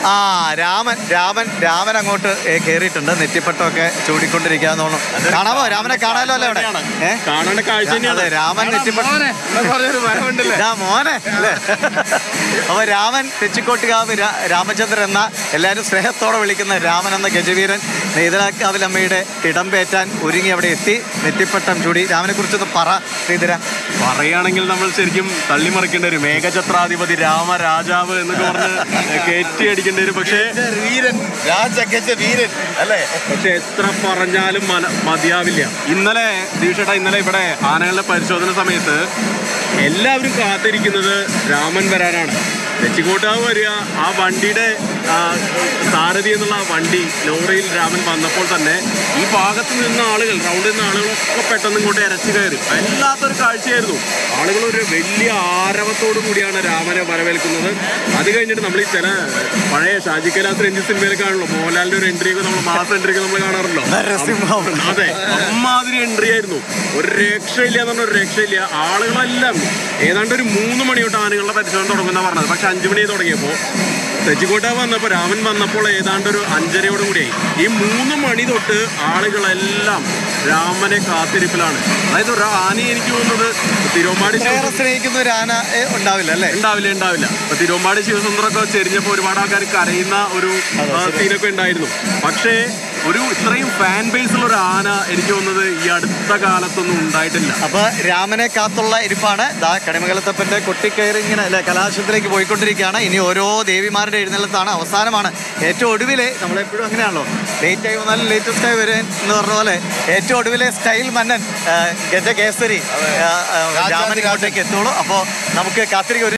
ആ രാമൻ അങ്ങോട്ട് കേറിയിട്ടുണ്ട്. നെറ്റിപ്പട്ടമൊക്കെ ചൂടിക്കൊണ്ടിരിക്കാന്ന് തോന്നുന്നു. കാണാമോ? രാമനെ കാണാമല്ലോ അല്ലേ അവിടെ? കാണേണ്ട കാഴ്ച. അതെ, രാമൻ നെറ്റിപ്പട്ട മോനെ അല്ലേ? അപ്പൊ രാമൻ തെച്ചിക്കോട്ടുകാവ് രാമചന്ദ്രൻ എന്ന എല്ലാവരും സ്നേഹത്തോടെ വിളിക്കുന്ന രാമൻ എന്ന ഗജവീരൻ നെയ്തലാക്കാവിലമ്മയുടെ തിടമ്പേറ്റാൻ ഒരുങ്ങി അവിടെ എത്തി. നെറ്റിപ്പട്ടം ചൂടി. രാമനെ കുറിച്ചൊന്ന് പറ ശ്രീധര. പറയുകയാണെങ്കിൽ നമ്മൾ ശരിക്കും തള്ളിമറിക്കേണ്ട വരും. മേഘചത്രാധിപതി രാമരാജാവ് എന്നൊക്കെ പറഞ്ഞ് കയറ്റി അടിക്കേണ്ടി വരും. പക്ഷേ വീരൻ, വീരൻ അല്ലേ? പക്ഷെ എത്ര പറഞ്ഞാലും മതിയാവില്ല. ഇന്നലെ ഇവിടെ ആനകളുടെ പരിശോധന സമയത്ത് എല്ലാവരും കാത്തിരിക്കുന്നത് രാമൻ വരാനാണ്. തെച്ചിക്കോട്ടാവ് വരിക, ആ വണ്ടിയുടെ സാരഥി എന്നുള്ള വണ്ടി ലോറിയിൽ രാമൻ വന്നപ്പോൾ തന്നെ ഈ ഭാഗത്ത് നിന്ന ആളുകൾ, റൗണ്ടിൽ നിന്ന് ആളുകളൊക്കെ പെട്ടെന്ന് ഇങ്ങോട്ട് ഇരച്ചു കയറി. വല്ലാത്തൊരു കാഴ്ചയായിരുന്നു. ആളുകൾ ഒരു വലിയ ആരവത്തോടു കൂടിയാണ് രാമനെ വരവേൽക്കുന്നത്. അത് കഴിഞ്ഞിട്ട് നമ്മൾ ഈ ചില പഴയ ഷാജി കൈലാസ് രഞ്ജിത്ത് സിനിമയിലൊക്കെ കാണുള്ളൂ. മോഹൻലാലിന്റെ ഒരു എൻട്രിയൊക്കെ നമ്മൾ മാസം എൻട്രിയൊക്കെ നമ്മൾ കാണാറുണ്ടല്ലോ. അതെ, അമ്മാതിരി എൻട്രി ആയിരുന്നു. ഒരു രക്ഷയില്ല എന്ന് പറഞ്ഞ ഒരു രക്ഷയില്ല. ആളുകളെല്ലാം ഏതാണ്ട് ഒരു 3 മണി തൊട്ട് ആനകളുടെ പരിശോധന തുടങ്ങുന്ന പറഞ്ഞത്. പക്ഷെ 5 മണി തുടങ്ങിയപ്പോൾ തെച്ചിക്കോട്ടാവ് വന്നപ്പോൾ രാമൻ വന്നപ്പോൾ ഏതാണ്ട് ഒരു 5:30 കൂടിയായി. ഈ 3 മണി തൊട്ട് ആളുകളെല്ലാം രാമനെ കാത്തിരിപ്പിലാണ്. അതായത് ഒരു ആനയെ എനിക്ക് തോന്നുന്നത് തിരുവമ്പാടി സ്നേഹിക്കുന്ന ഒരു ആന ഉണ്ടാവില്ല അല്ലേ? ഉണ്ടാവില്ല. ഇപ്പൊ തിരുവമ്പാടി ശിവസുന്ദരൊക്കെ ചെരിഞ്ഞപ്പോൾ ഒരുപാട് ആൾക്കാർ കരയുന്ന ഒരു സീനൊക്കെ ഉണ്ടായിരുന്നു. പക്ഷേ ഒരു ഇത്രയും ഫാൻ ബേസ് ഉള്ള ഒരു ആന എനിക്ക് തോന്നുന്നത് ഈ അടുത്ത കാലത്തൊന്നും ഉണ്ടായിട്ടില്ല. അപ്പൊ രാമനെ കാത്തുള്ള ഇരിപ്പാണ്. കണിമംഗലത്തപ്പന്റെ കൊട്ടിക്കയറി ഇങ്ങനെ അല്ലെ കലാശത്തിലേക്ക് പോയിക്കൊണ്ടിരിക്കുകയാണ്. ഇനി ഓരോ ദേവിമാരുടെ എഴുന്നള്ളത്താണ്. അവസാനമാണ്. ഏറ്റവും ഒടുവിലെ നമ്മളെപ്പോഴും അങ്ങനെയാണല്ലോ, ലേറ്റ് ആയി വന്നാലും ലേറ്റസ്റ്റ് ആയി വരും എന്ന് പറഞ്ഞ പോലെ ഏറ്റവും ഒടുവിലെ സ്റ്റൈൽ മന്നൻ ഗജകേസരി രാമൻ ഇങ്ങോട്ടേക്ക് എത്തുള്ളൂ. അപ്പോൾ നമുക്ക് കാത്തിരിക്കും.